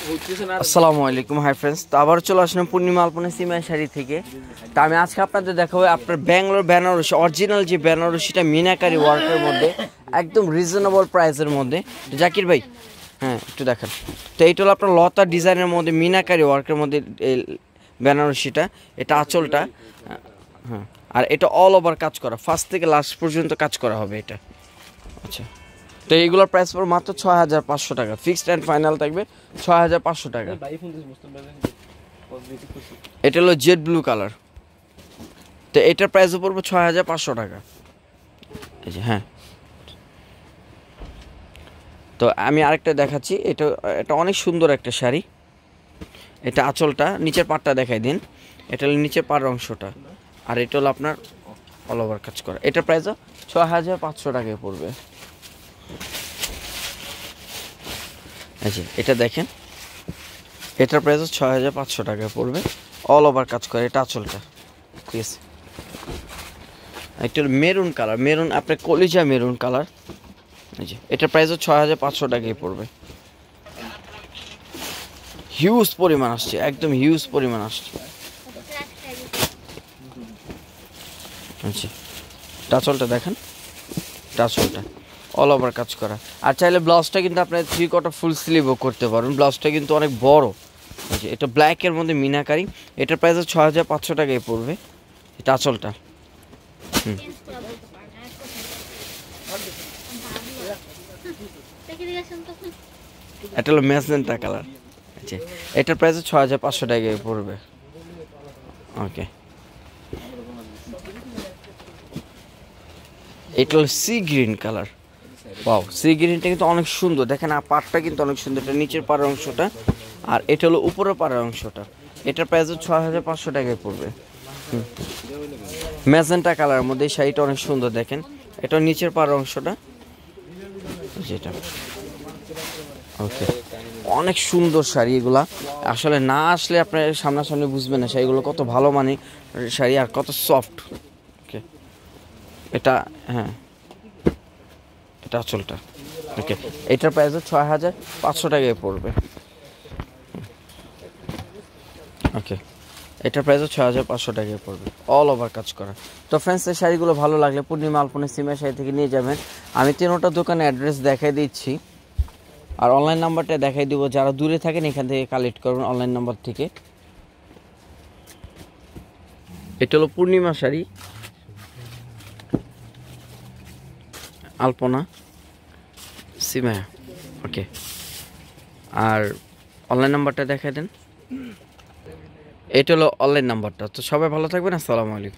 আসসালামু আলাইকুম hi friends, তো আবার চলে আসলাম পূর্ণিমা আলপনা সিমাই শাড়ি থেকে। তা আমি আজকে আপনাদের দেখাবো আপনার ব্যাঙ্গালোর বেনারসি অরিজিনাল যে বেনারসিটা মিনাকারি ওয়ার্কের মধ্যে একদম রিজনেবল প্রাইসের মধ্যে। জাকির ভাই হ্যাঁ একটু দেখান। তো এইটা হলো আপনার লতা ডিজাইনের মধ্যে মিনাকারি ওয়ার্কের মধ্যে বেনারসিটা, এটা আঁচলটা, হ্যাঁ, আর এটা অল ওভার কাজ করা, ফার্স্ট থেকে লাস্ট পর্যন্ত কাজ করা হবে এটা। আচ্ছা, তো এইগুলোর প্রাইস পড়বে মাত্র ৬,৫০০ টাকা, ফিক্সড অ্যান্ড ফাইনাল থাকবে ৬,৫০০ টাকা। এটা হলো জেড ব্লু কালার, তো এটার প্রাইসও পড়বে ৬,৫০০ টাকা। এই যে হ্যাঁ, তো আমি আরেকটা দেখাচ্ছি। এটা এটা অনেক সুন্দর একটা শাড়ি। এটা আঁচলটা, নিচের পাড়টা দেখাই দিন। এটা হলো নিচের পাড়ের অংশটা, আর এটা হলো আপনার অল ওভার কাজ করা। এটার প্রাইসও ৬,৫০০ টাকায় পড়বে। আচ্ছা, এটা দেখেন, এটার প্রাইস ৬,৫০০ টাকায় পড়বে, অল ওভার কাজ করে। এটা আঁচলটা, ঠিক আছে। একটা মেরুন কালার, মেরুন আপনার কলিজা মেরুন কালার। এই যে এটার প্রাইসও ৬,৫০০ টাকায় পড়বে। হিউজ পরিমাণ আসছে, একদম হিউজ পরিমাণ আসছে। আচ্ছা, টাচলটা দেখেন, টাচলটা অল ওভার কাজ করা। আর চাইলে ব্লাউজটা কিন্তু আপনার 3/4 ফুল স্লিভও করতে পারবেন, ব্লাউজটা কিন্তু অনেক বড়। আচ্ছা, এটা ব্ল্যাকের মধ্যে মিনাকারি, এটার প্রাইস ৬,৫০০ টাকায় পড়বে। এটা আঁচলটা, এটা হলো ম্যাজেন্টা কালার। আচ্ছা, এটার প্রাইস ৬,৫০০ টাকায় পড়বে। ওকে, এটা হলো sea green colour. Wow, sea গ্রিনটা কিন্তু অনেক সুন্দর, দেখেন আর পাড়টা কিন্তু অনেক সুন্দর। এটা নিচের পাড়ের অংশটা, আর এটা হলো উপরের পাড়ের অংশটা। এটার প্রাইস ৬,৫০০ টাকায় পড়বে। ম্যাজেন্টা কালারের মধ্যে এই শাড়িটা অনেক সুন্দর, দেখেন এটা নিচের পাড়ের অংশটা যেটা। ওকে, অনেক সুন্দর শাড়ি এগুলা, আসলে না আসলে আপনার সামনাসামনি বুঝবেন না শাড়িগুলো কত ভালো মানে শাড়ি আর কত সফট। ওকে, এটা হ্যাঁ, এটা আঁচলটা। ওকে, এটার প্রাইস ৬,৫০০ টাকায় পড়বে। ওকে, এটার প্রাইস ৬,৫০০ টাকায় পড়বে, অল ওভার কাজ করা। তো ফ্রেন্ডস, এই শাড়িগুলো ভালো লাগলে পূর্ণিমা আলপনা সিমাই শাড়ি থেকে নিয়ে যাবেন। আমি 3টা দোকানে অ্যাড্রেস দেখাই দিচ্ছি, আর অনলাইন নাম্বারটা দেখাই দিব। যারা দূরে থাকেন এখান থেকে কালেক্ট করবেন অনলাইন নাম্বার থেকে। এটা হলো পূর্ণিমা শাড়ি আলপনা সিমাই। ওকে, আর অনলাইন নাম্বারটা দেখাই দেন। এটা হলো অনলাইন নাম্বারটা। তো সবাই ভালো থাকবেন, আসসালামু আলাইকুম।